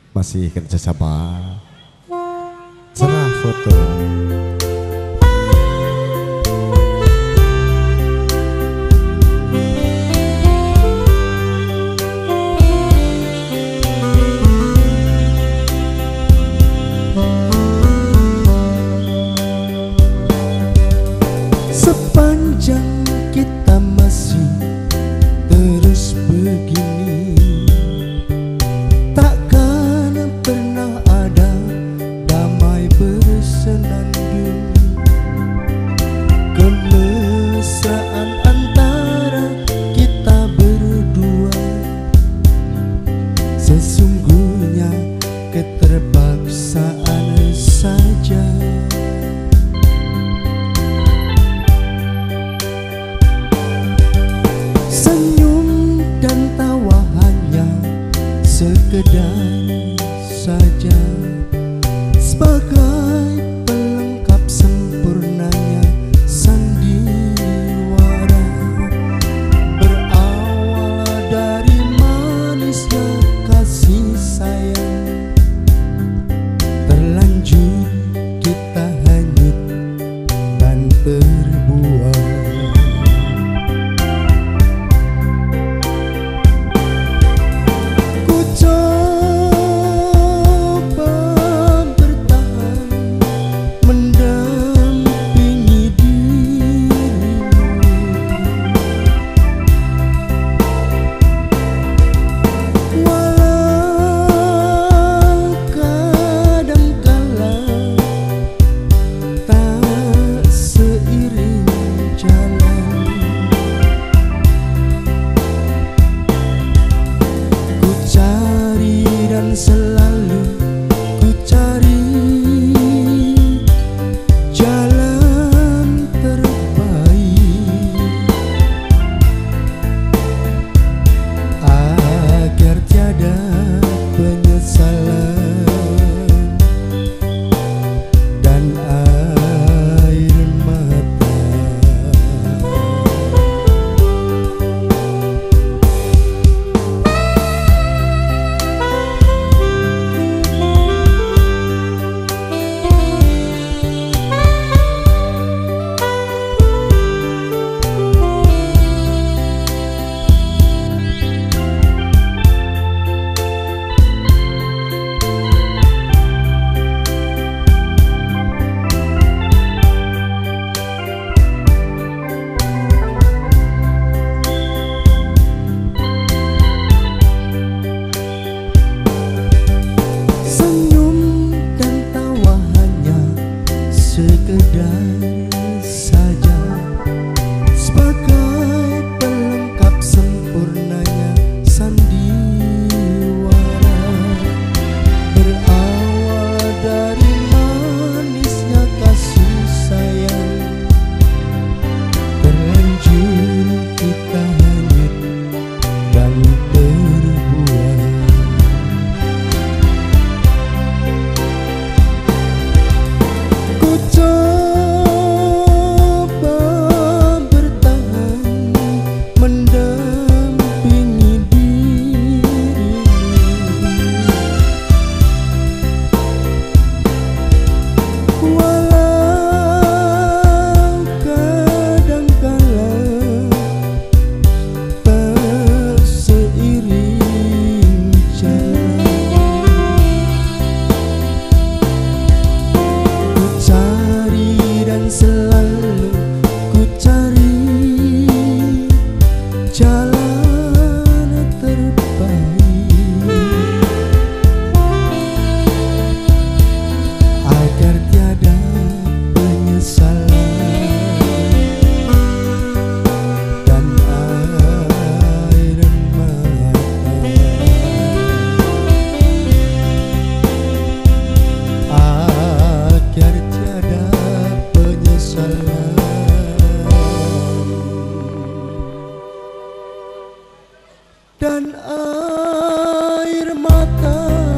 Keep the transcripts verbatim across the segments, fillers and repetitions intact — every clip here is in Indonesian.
masih kerja sama. Cerah foto. Sepanjang kita masih terus begini, takkan pernah ada damai bersenandung. Kemesraan antara kita berdua sesungguhnya keterpaksaan saja. Senyum dan tawa hanya sekedar saja, sebagai pelengkap sempurnanya sandiwara. Berawal dari manisnya kasih sayang, terlanjur kita hanyut dan terbuang. Selalu ku cari jalan terbaik agar tiada penyesalan dan air mata. Sekedar saja, sebagai pelengkap sempurnanya sandiwara. Berawal dari manisnya kasih sayang, terlanjur kita hanyut dan terbuang. Ku coba bertahan mendampingi dirimu, walau kadangkala tak seiring jalan. Dan selalu ku cari jalan terbaik agar tiada penyesalan dan air mata, agar tiada dan air mata.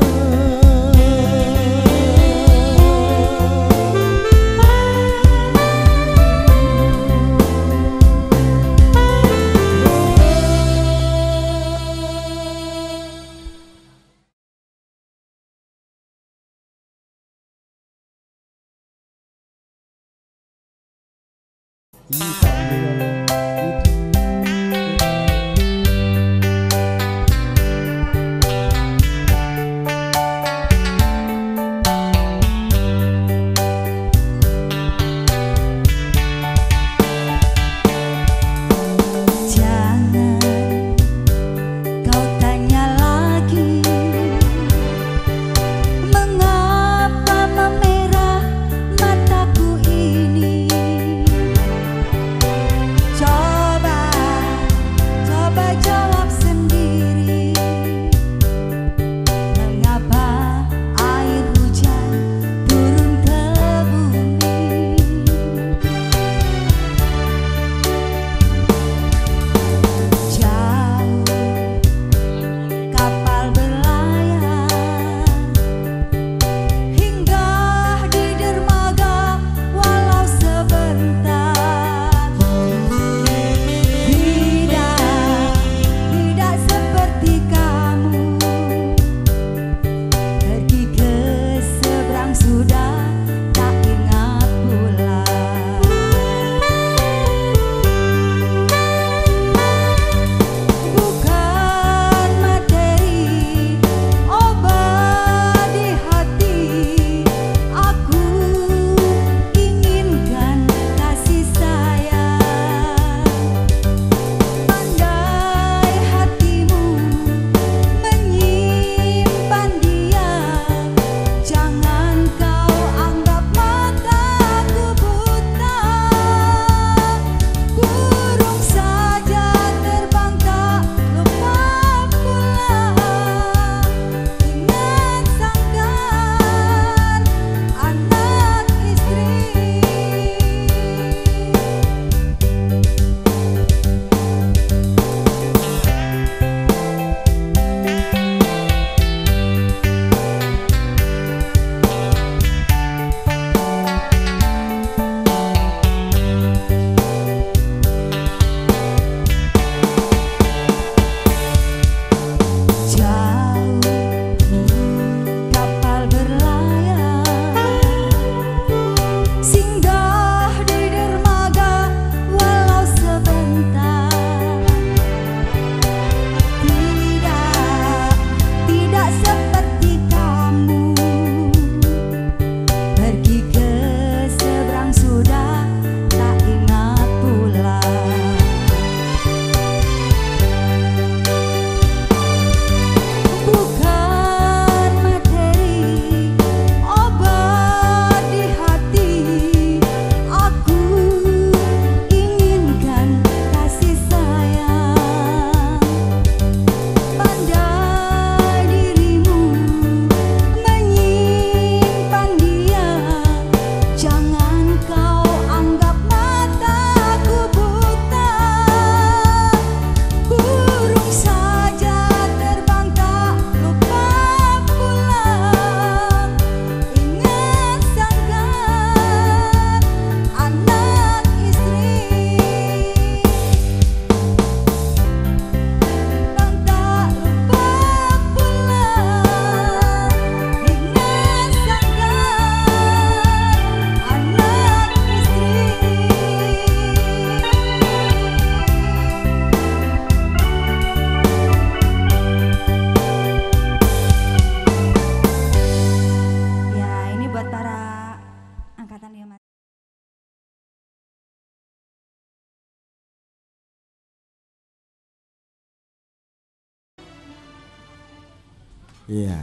Iya.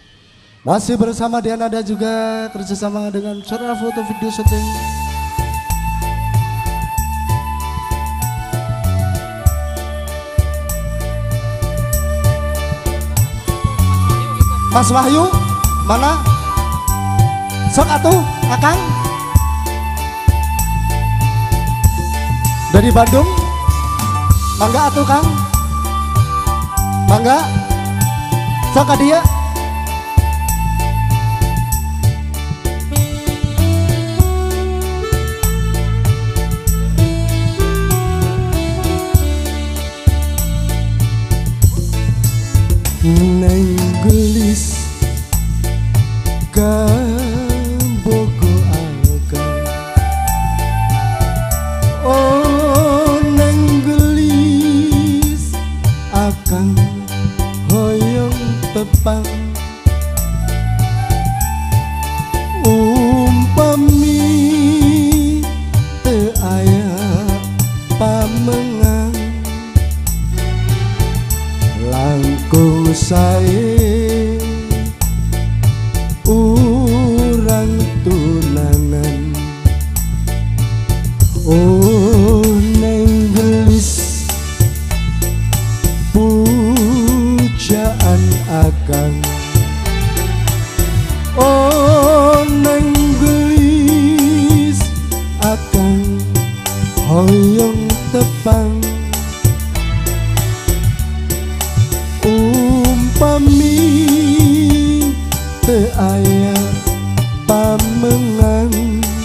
Masih bersama Diana dan juga kerjasama dengan Saudara Foto Video Syuting. Mas Wahyu, mana? Sok atuh, Akang. Dari Bandung. Mangga atuh, Kang. Mangga. Sok ka dia. Neng gelis kan bogo akan oh tepang. Umpami teu aya pamengang, langkung sae urang tunangan. Oh neng gelis pujaan akang. Oh neng gelis akang hoyong tepang. Umpami teu aya pamengang,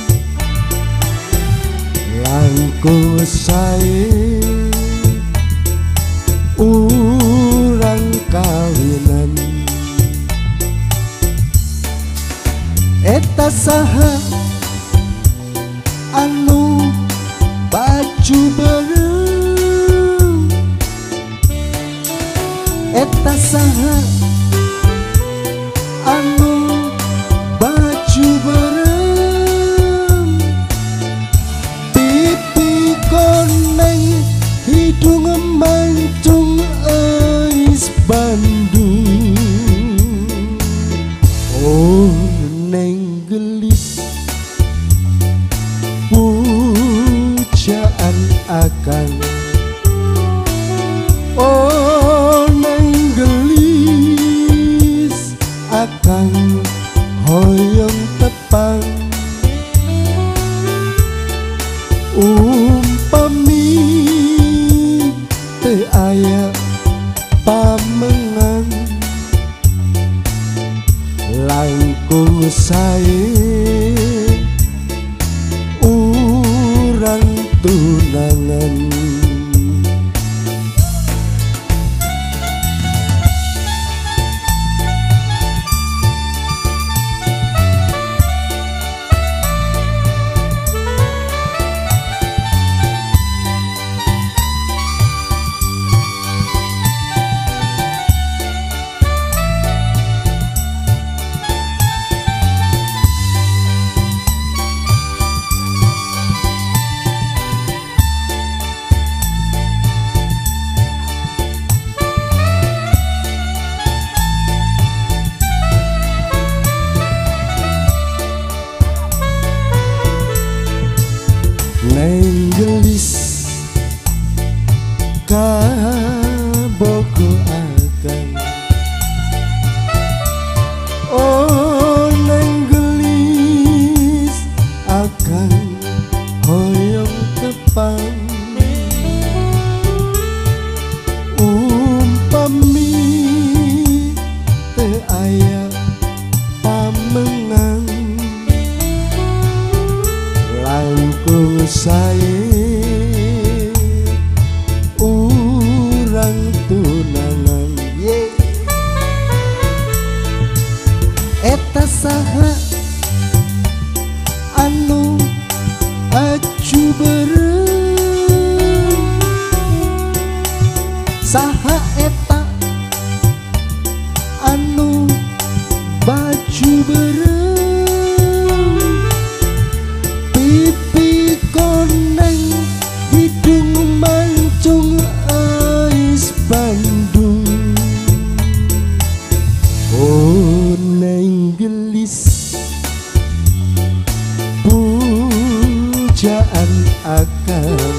langkung sae urang kawinan. Eta saha anu baju beureuh, eta saha anu baju beureuh, pipi koneng hidung mancung eis Bandung. Oh neng gelis pujaan akang. Oh neng gelis akang hoyong tepang. Umpami teu aya pamengang, langkung sae urang tunangan. Neng gelis kabogo akang. Oh neng gelis akang hoyong tepang. Umpami teu aya pamengang, langkung sae urang tunangan. Yeah. Eta saha anu aju beureuh, saha eta anu baju beureuh, pipi koneng hidung mancung eis Bandung. Oh neng gelis pujaan akang.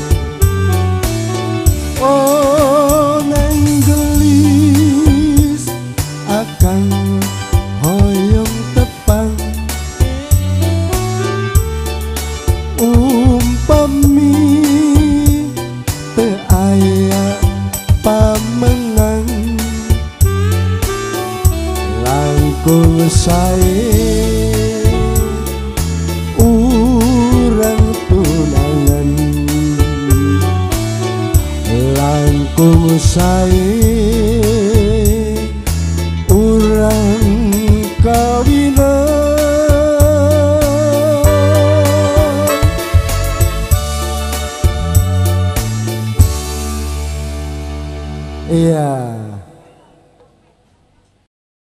Oh neng gelis akang hoyong tepang. Umpami teu aya pamengang, langkung sae urang tunangan. Langkung sae urang kawinan. Iya.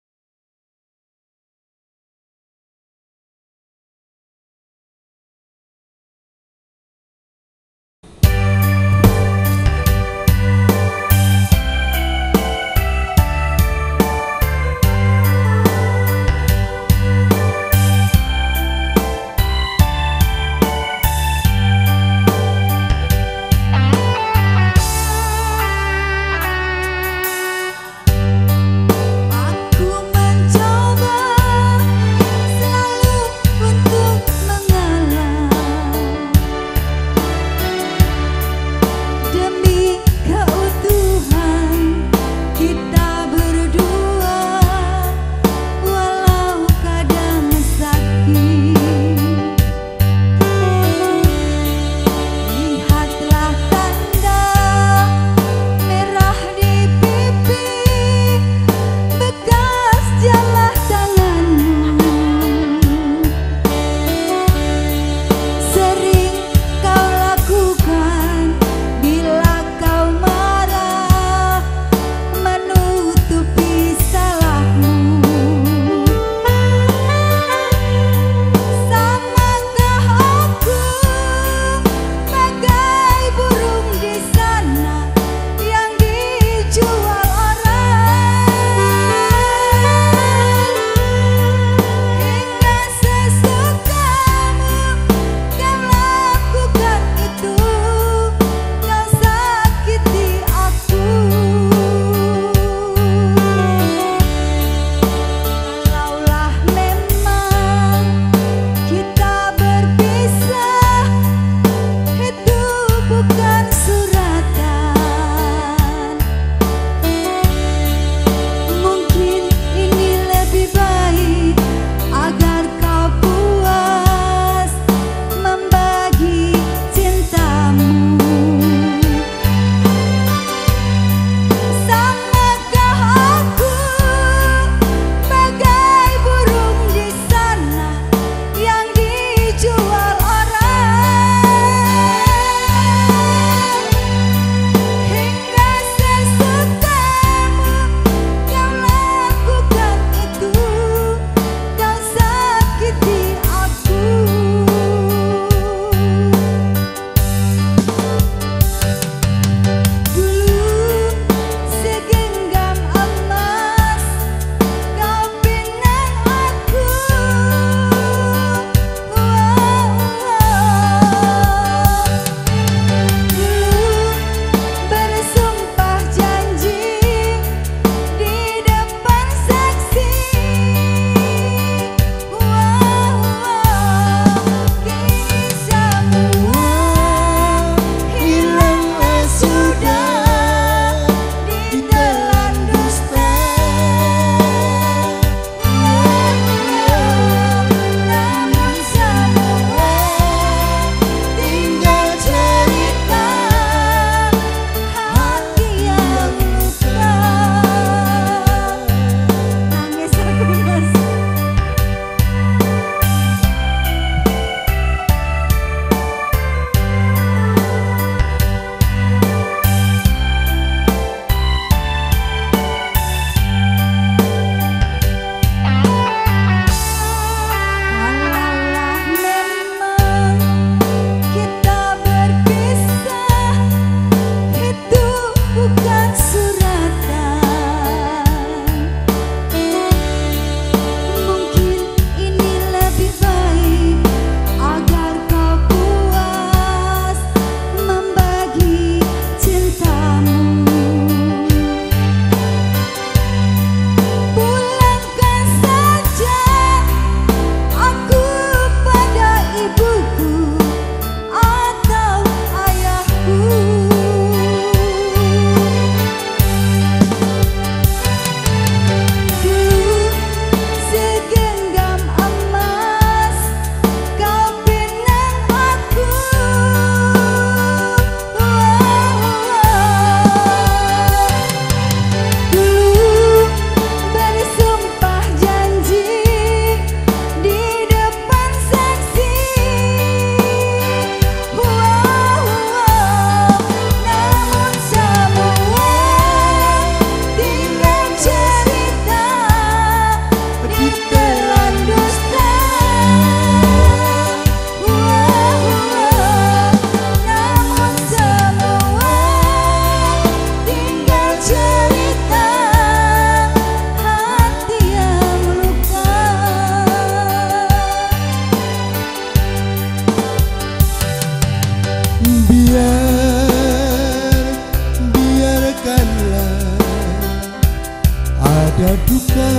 duka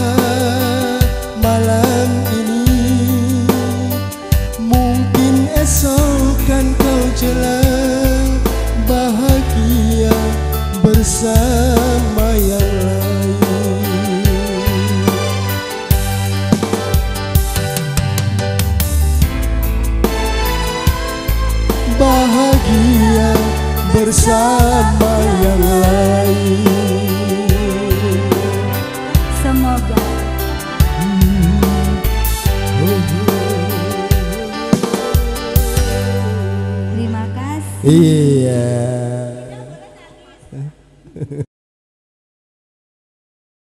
malam ini, mungkin esok kan kau celah bahagia bersama yang lain. Bahagia bersama yang lain. Semoga terima kasih. Iya.